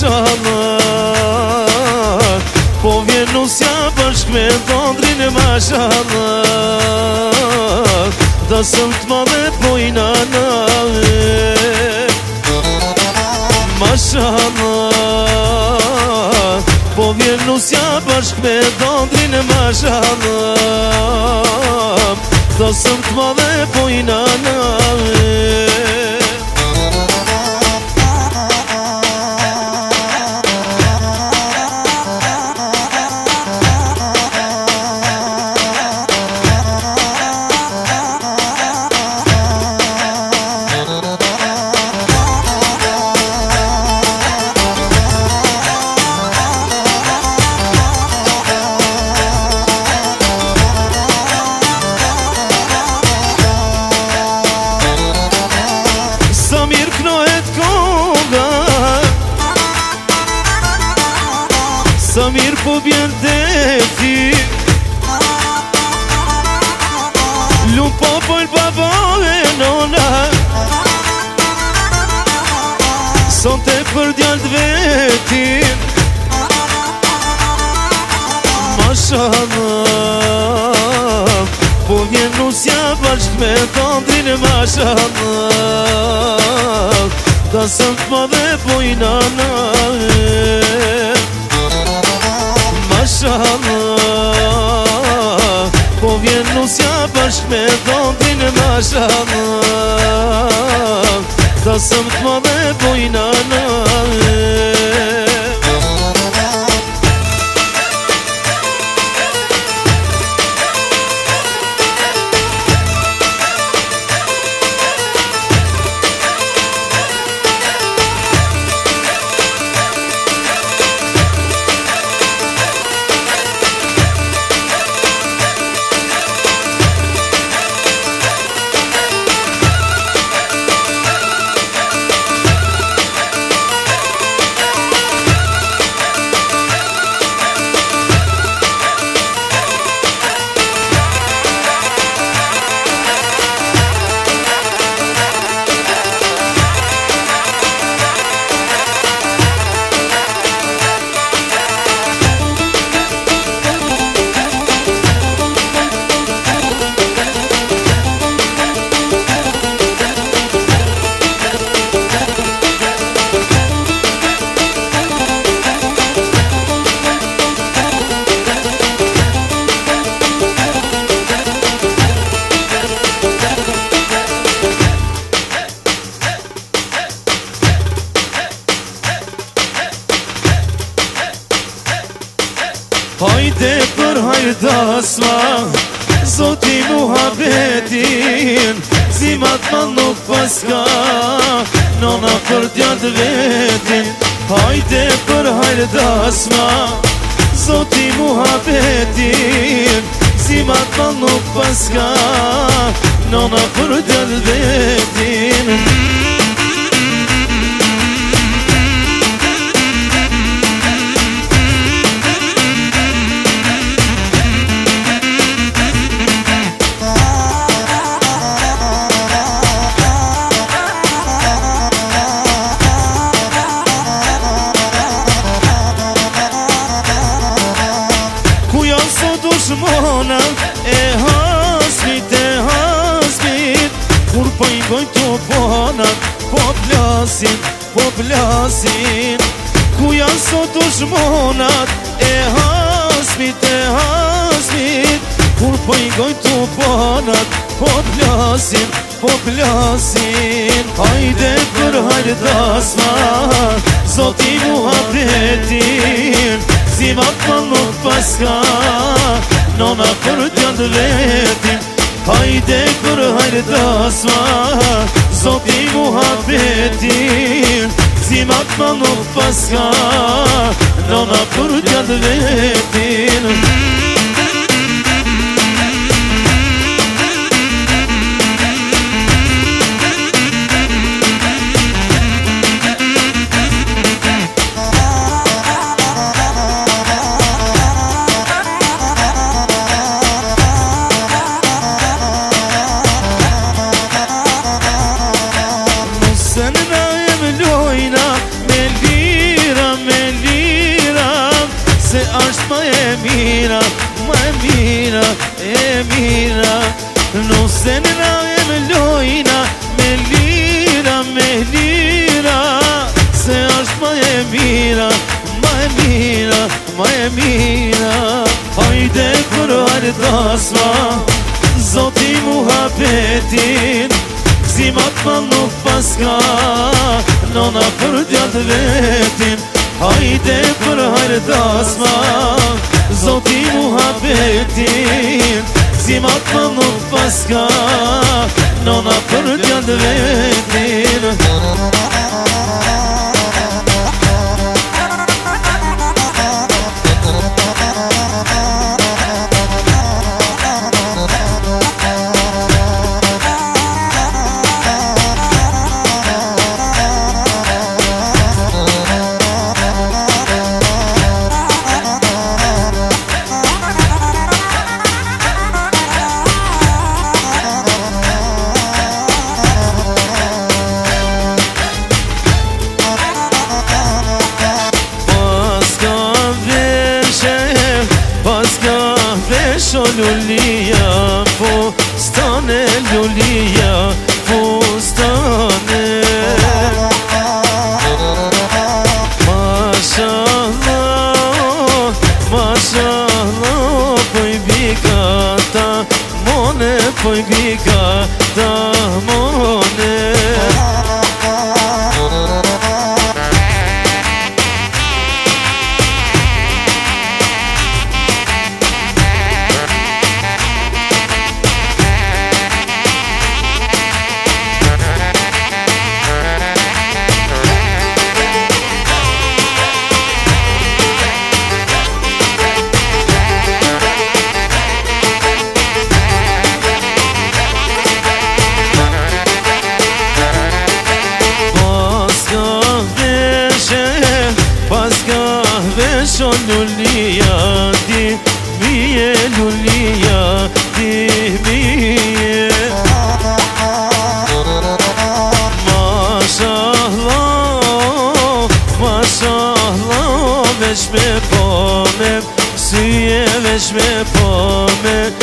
mashallah. Po vjen nusja bashk me dhondrin mashallah. Dasëm t'madhe po i nana mashallah. Po vjen nusja bashk me dhondrin mashallah. Dasëm t'madhe po i nana sa mirë po bjen deti. Lumë popojnë baba e nona, son te për djallë vetin mashallah. Po vjen nusja bashk me dhondrin mashallah. Dasëm t'madhe po i nana mashallah. Po vjen nusja bashk me dhondrin mashallah. Dasëm t'madhe po i nana hajde për hajdasma, zoti muhabetin, zimat ma nuk paska, nona për djallë vetin. Hajde për hajdasma, zoti muhabetin, zimat ma nuk paska, nona për djallë vetin. Dushmonat e hasmit, kur po i gojnë të ponat, po plasin. Ku janë sot dushmonat e hasmit, kur po i gojnë të ponat, po plasin. Hajde për hajdasma, zoti muhabetin, zimat ma nuk paska, nona për djallë vetin. Hajde për hajdasma, zoti muhabetin, zimat ma nuk paska, nona për djallë vetin. mira, ma e mira, e mira. Non se ne e me lojna, me lira. Se është ma e mira, ma e mira, ma e mira. Hajde për ardasma, Zoti muhabetin, Zimat ma nuk paska, Nona për djatë vetin. Hajde për ardasma, Zoti muhabetin, Zimat ma nuk paska, Nona për djatë vetin. Lulia, fustane, lulia, fustane. Mashallah, mashallah, poj bigata, mone, poj bigata, mone. Lulia, di mie, lulia, di mie. Mashallah, mashallah, veç me pome, syje veç me pome,